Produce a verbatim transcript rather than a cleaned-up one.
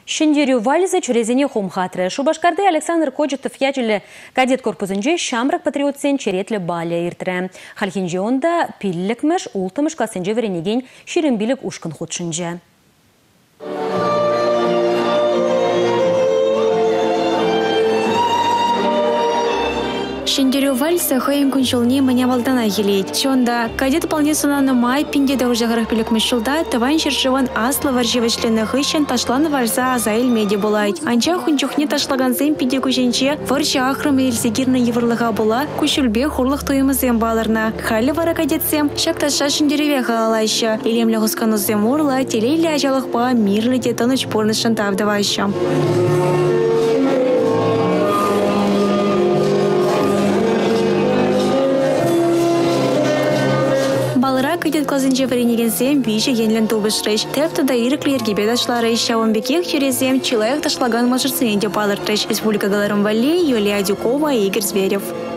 Шиндерю вализы чурезене хомхатры. Шубашкарды Александр Кочетов ячелі кадет корпусынже шамрак патриотсен черетлі баля иртірі. Халхинже онда пиллікміш, ултымыш касынже веренеген шерімбілік ушкын худшынже. Шиндерю вальса хайым күншіліне мәне валдана елейд. Шонда кадет полнесунаны май пиндеда уже гарахпилік мүшілда таван шершыван аслы варжевішліні хыщен ташланы вальса азайл меди болайд. Анча хүнчухне ташлаган зем пиде күшенче варжа ахрым елсегірні еврлыға бола күшілбе хурлық тойымы зем баларна. Халі вара кадетсем шакташа шиндереве қалалайшы. Елемлі ғысқану зем урла телейлі ажалық ба мирлі де таныч порнышын тавдавайшы. Кадет клазынче варенегенсем виже енлен тубышрыш. Тепті да иріклерге бедашлары шавынбекех черезем чилаях ташлаган мажырсыне деп алыртыш. Республика Галарым Валли, Юлия Дюкова, Игорь Зверев.